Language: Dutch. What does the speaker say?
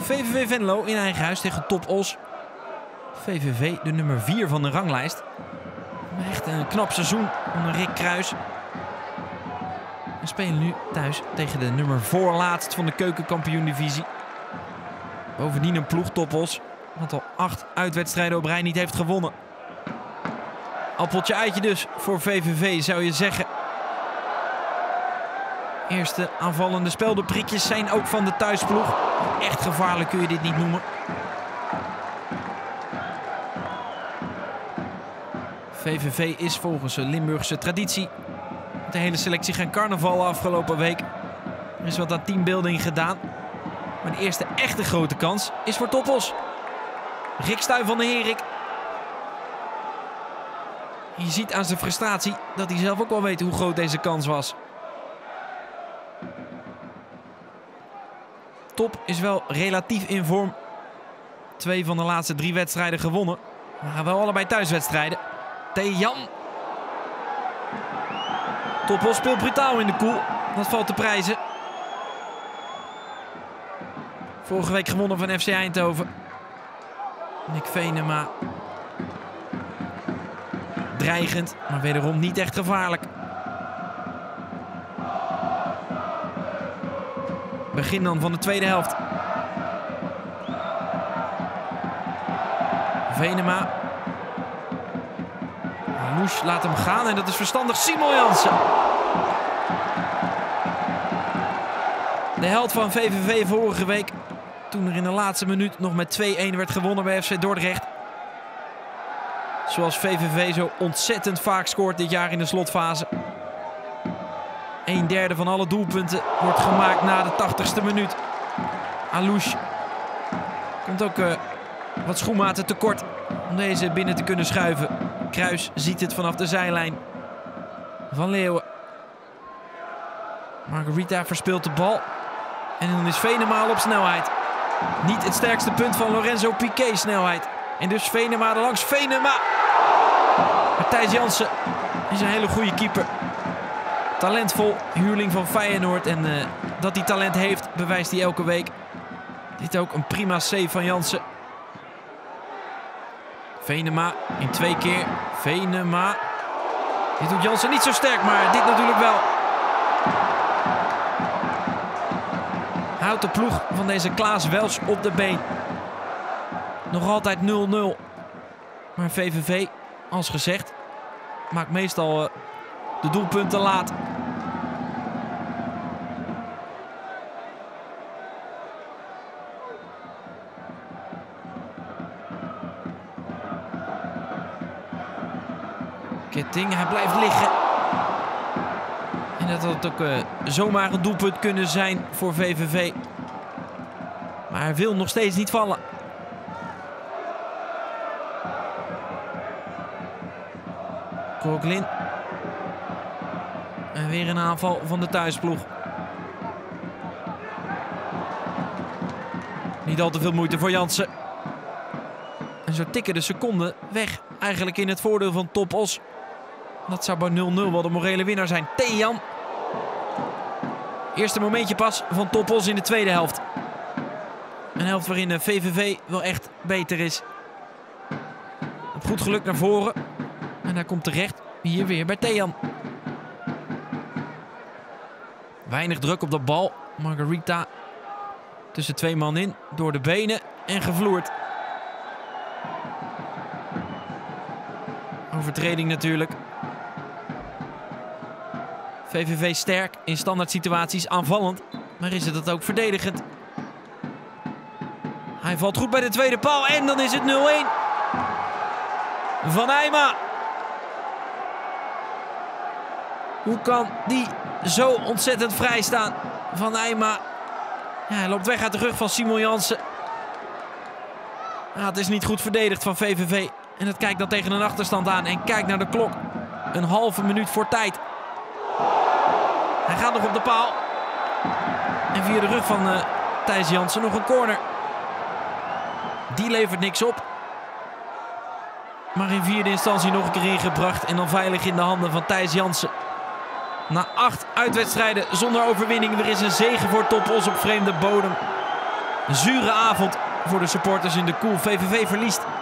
VVV Venlo in eigen huis tegen Top Os. VVV de nummer 4 van de ranglijst. Echt een knap seizoen onder Rick Kruis. We spelen nu thuis tegen de nummer voorlaatst van de keukenkampioen-divisie. Bovendien een ploeg Top Os wat al 8 uitwedstrijden op rij niet heeft gewonnen. Appeltje eitje dus voor VVV zou je zeggen. Eerste aanvallende speldenprikjes zijn ook van de thuisploeg. Echt gevaarlijk kun je dit niet noemen. VVV is volgens de Limburgse traditie met de hele selectie gaan carnaval afgelopen week. Er is wat aan teambuilding gedaan. Maar de eerste echte grote kans is voor Top Os. Rick Stuy van de Herik. Je ziet aan zijn frustratie dat hij zelf ook wel weet hoe groot deze kans was. Top is wel relatief in vorm. 2 van de laatste 3 wedstrijden gewonnen. Maar wel allebei thuiswedstrijden. Thejan. Top Os speelt brutaal in de koel. Dat valt te prijzen. Vorige week gewonnen van FC Eindhoven. Nick Venema. Dreigend, maar wederom niet echt gevaarlijk. Begin dan van de tweede helft. Venema. Loes laat hem gaan en dat is verstandig. Simon Jansen. De held van VVV vorige week. Toen er in de laatste minuut nog met 2-1 werd gewonnen bij FC Dordrecht. Zoals VVV zo ontzettend vaak scoort dit jaar in de slotfase. 1/3 van alle doelpunten wordt gemaakt na de 80ste minuut. Alouche komt ook wat schoenmaten tekort om deze binnen te kunnen schuiven. Kruis ziet het vanaf de zijlijn. Van Leeuwen. Margarita verspeelt de bal. En dan is Venema op snelheid. Niet het sterkste punt van Lorenzo Piqué snelheid. En dus Venema er langs. Venema! Matthijs Jansen is een hele goede keeper. Talentvol, huurling van Feyenoord. En dat hij talent heeft, bewijst hij elke week. Dit ook een prima save van Jansen. Venema in 2 keer. Venema. Dit doet Jansen niet zo sterk, maar dit natuurlijk wel. Houdt de ploeg van deze Klaas Welsch op de been. Nog altijd 0-0. Maar VVV, als gezegd, maakt meestal de doelpunten laat. Ketting, hij blijft liggen. En dat had ook zomaar een doelpunt kunnen zijn voor VVV. Maar hij wil nog steeds niet vallen. Coquelin. En weer een aanval van de thuisploeg. Niet al te veel moeite voor Jansen. En zo tikken de seconden weg. Eigenlijk in het voordeel van Top Os. Dat zou bij 0-0 wel de morele winnaar zijn. Thejan. Eerste momentje pas van Top Os in de tweede helft. Een helft waarin VVV wel echt beter is. Op goed geluk naar voren. En daar komt terecht hier weer bij Thejan. Weinig druk op de bal. Margarita tussen 2 man in. Door de benen en gevloerd. Overtreding natuurlijk. VVV sterk in standaard situaties, aanvallend. Maar is het dat ook verdedigend? Hij valt goed bij de tweede paal en dan is het 0-1. Van Eyma. Hoe kan die zo ontzettend vrij staan? Van Eyma. Ja, hij loopt weg uit de rug van Simon Jansen. Het is niet goed verdedigd van VVV. En het kijkt dan tegen een achterstand aan. En kijkt naar de klok. Een halve minuut voor tijd. Hij gaat nog op de paal. En via de rug van Thijs Jansen nog een corner. Die levert niks op. Maar in vierde instantie nog een keer ingebracht. En dan veilig in de handen van Thijs Jansen. Na 8 uitwedstrijden zonder overwinning. Er is een zege voor Top Os op vreemde bodem. Een zure avond voor de supporters in de Koel. VVV verliest